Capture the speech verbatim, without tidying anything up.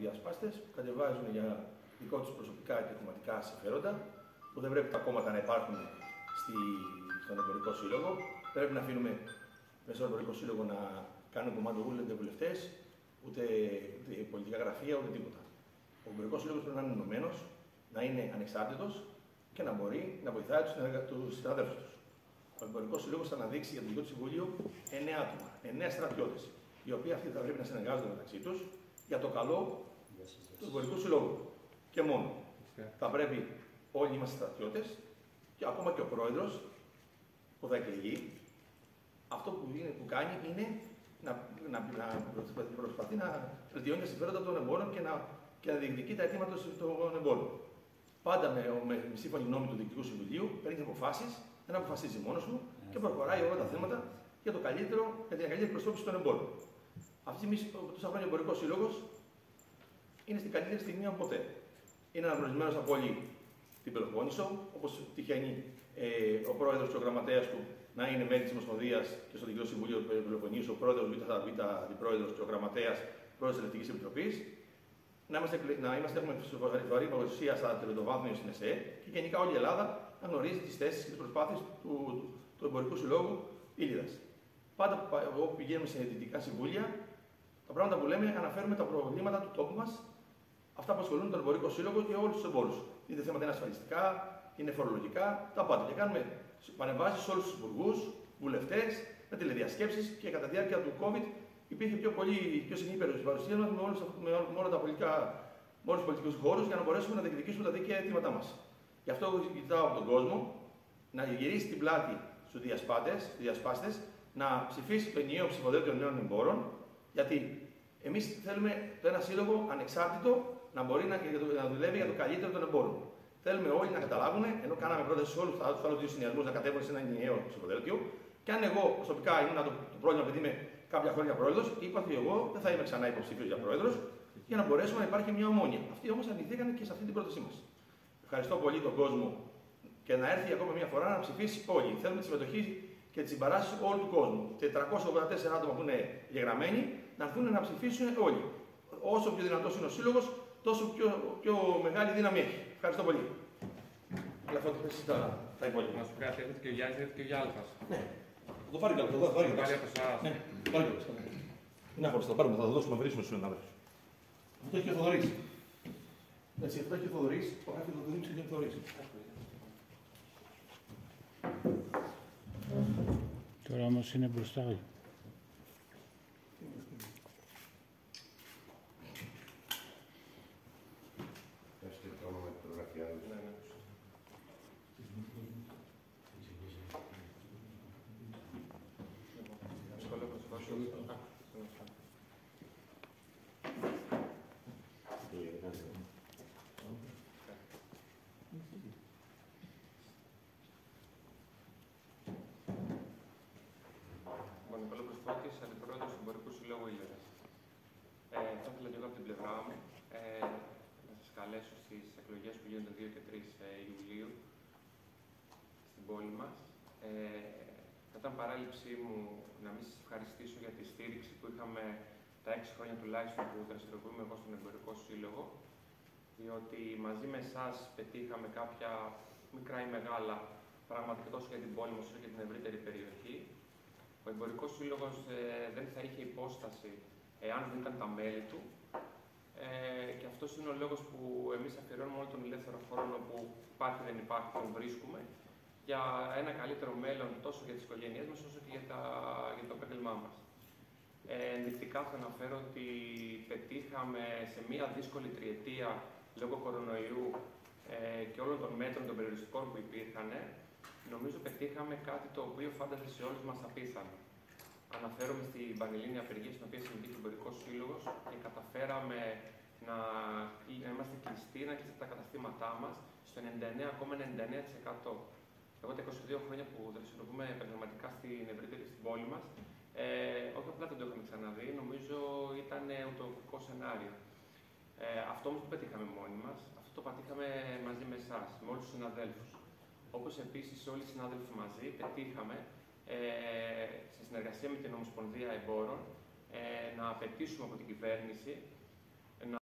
διασπάστες που κατεβάζουν για δικό τους προσωπικά και κομματικά συμφέροντα, που δεν πρέπει τα κόμματα να υπάρχουν στη, στον εμπορικό σύλλογο. Πρέπει να αφήνουμε μέσα στον εμπορικό σύλλογο να κάνουν κομμάτι ούτε βουλευτές, ούτε, ούτε πολιτικά γραφεία, ούτε τίποτα. Ο εμπορικός σύλλογος πρέπει να είναι ενωμένος, να είναι ανεξάρτητος και να μπορεί να βοηθάει τους συναδέλφους του. Ο εμπορικός σύλλογος θα αναδείξει για το Διοικητικό Συμβούλιο εννέα άτομα, εννέα στρατιώτες, οι οποίοι αυτοί θα πρέπει να συνεργάζονται μεταξύ τους για το καλό του εμπορικού συλλόγου. Και μόνο. Θα πρέπει όλοι είμαστε στρατιώτες και ακόμα και ο πρόεδρος που θα εκλεγεί, αυτό που, είναι, που κάνει είναι να, να, να προσπαθεί να βελτιώνει τα συμφέροντα των εμπόρων και να, και να διεκδικεί τα αιτήματα των εμπόρων. Πάντα με, με, με σύμφωνη γνώμη του Διοικητικού Συμβουλίου παίρνει αποφάσεις, δεν αποφασίζει μόνος του και προχωράει όλα τα θέματα για, το καλύτερο, για την καλύτερη προσώπηση των εμπόρων. Αυτή τη στιγμή, τόσα χρόνια ο Εμπορικός Σύλλογος είναι στην καλύτερη στιγμή από ποτέ. Είναι αναγνωρισμένος από όλη την Πελοπόννησο, όπως τυχαίνει ε, ο πρόεδρος και ο γραμματέας του να είναι μέλη της Ομοσπονδίας και στο Διοικητικό Συμβούλιο του Πελοποννήσου, ο πρόεδρος, β' αντιπρόεδρος και ο γραμματέας, πρόεδρος της Ελεκτρικής Επιτροπής. Να είμαστε, να είμαστε έχουμε σοβαρή παρουσία στα τριτοβάθμια στην ΕΣΕ και γενικά όλη η Ελλάδα να γνωρίζει τις θέσεις και τις προσπάθειες του, του, του Εμπορικού Συλλόγου Ήλιδας. Πάντα όπου πηγαίνουμε σε δυτικά συμβούλια, τα πράγματα που λέμε αναφέρουμε τα προβλήματα του τόπου μας, αυτά που ασχολούν τον Εμπορικό Σύλλογο και όλους τους εμπόρους. Είτε θέματα είναι ασφαλιστικά, είναι φορολογικά, τα πάντα. Και κάνουμε παρεμβάσεις σε όλους τους υπουργούς, βουλευτές, με τηλεδιασκέψεις και κατά τη διάρκεια του COVID υπήρχε πιο, πολύ, πιο συχνή παρουσία μας με, όλους, με όλα τα πολιτικά, με όλους τους πολιτικούς χώρους για να μπορέσουμε να διεκδικήσουμε τα δίκαια αιτήματά μας. Γι' αυτό ζητάω από τον κόσμο να γυρίσει την πλάτη στους διασπάστες, να ψηφίσει το ενιαίο ψηφοδέλτιο νέων εμπόρων, γιατί εμείς θέλουμε το ένα σύλλογο ανεξάρτητο να μπορεί να, να δουλεύει για το καλύτερο των εμπόρων. Θέλουμε όλοι να καταλάβουν, ενώ κάναμε πρόταση σε όλους τους άλλους δύο συνδυασμούς να κατέβουν σε ένα ενιαίο ψηφοδέλτιο, και αν εγώ προσωπικά ήμουν το, το πρόβλημα, επειδή είμαι κάποια χρόνια πρόεδρος, είπα ότι εγώ δεν θα είμαι ξανά υποψήφιος για πρόεδρος, για να μπορέσουμε να υπάρχει μια ομόνοια. Αυτοί όμως αρνηθήκαν και σε αυτή την πρότασή μας. Ευχαριστώ πολύ τον κόσμο και να έρθει ακόμα μια φορά να ψηφίσει όλοι. Θέλουμε τη συμμετοχή και τη συμπαράσταση όλου του κόσμου. τετρακόσια ογδόντα τέσσερα άτομα που είναι γεγραμμένοι να έρθουν να ψηφίσουν όλοι. Όσο πιο δυνατός είναι ο σύλλογος, τόσο πιο, πιο μεγάλη δύναμη έχει. Ευχαριστώ πολύ. Αλλά αυτό τα, τα υπόλοιπα. Να σου πει, έρχεται και ο Γιάννης, έρχεται και ο Γιάλφας. Ναι. Το πάρει καλά, το πάρει καλά. Πάρει από εσάς. Ναι, πάρει καλά. Είναι άχωρος, θα πάρουμε, θα το δώσουμε, θα βρίσουμε στους συναδέλφους. Αυτό έχει και ο Θοδωρής. Έτσι, αυτό έχει και ο Θοδωρής, το γράφει το Δημήτρη και ο Θοδωρής. Τώρα όμως είναι μπροστά. Αντιπρόεδρος του Εμπορικού Συλλόγου Ήλιδας. Ε, θα ήθελα και εγώ από την πλευρά μου ε, να σας καλέσω στις εκλογές που γίνονται δύο και τρεις Ιουλίου στην πόλη μας. Ε, θα ήταν παράληψή μου να μην σας ευχαριστήσω για τη στήριξη που είχαμε τα έξι χρόνια τουλάχιστον που δραστηριοποιούμε εγώ στον Εμπορικό Σύλλογο, διότι μαζί με εσάς πετύχαμε κάποια μικρά ή μεγάλα πράγματα και τόσο για την πόλη μας όσο και την ευρύτερη περιοχή. Ο Εμπορικός Σύλλογος ε, δεν θα είχε υπόσταση εάν δεν ήταν τα μέλη του. Ε, και αυτός είναι ο λόγος που εμείς αφιερώνουμε όλο τον ελεύθερο χρόνο που υπάρχει δεν υπάρχει, τον βρίσκουμε, για ένα καλύτερο μέλλον τόσο για τις οικογένειές μας όσο και για, τα, για το επάγγελμά μας. Ε, ενδεικτικά θα αναφέρω ότι πετύχαμε σε μία δύσκολη τριετία λόγω κορονοϊού ε, και όλων των μέτρων των περιοριστικών που υπήρχαν. Νομίζω πετύχαμε κάτι το οποίο φάνταζε σε όλους μας απίθανο. Αναφέρομαι στην πανελλήνια απεργία στην οποία συμμετείχε ο Εμπορικός Σύλλογος και καταφέραμε να, να είμαστε κλειστοί, να κλείσουμε τα καταστήματά μας στο ενενήντα εννέα κόμμα ενενήντα εννέα τοις εκατό. Εγώ τα είκοσι δύο χρόνια που δραστηριοποιούμε επαγγελματικά στην ευρύτερη στην πόλη μας, ε, όχι απλά δεν το είχαμε ξαναδεί, νομίζω ήταν ουτοπικό σενάριο. Ε, αυτό όμως που πετύχαμε μόνοι μας, αυτό το πατήχαμε μαζί με εσάς, με όλους τους συναδέλφους. Όπως επίσης όλοι οι συνάδελφοι μαζί πετύχαμε ε, σε συνεργασία με την Ομοσπονδία Εμπόρων ε, να απαιτήσουμε από την κυβέρνηση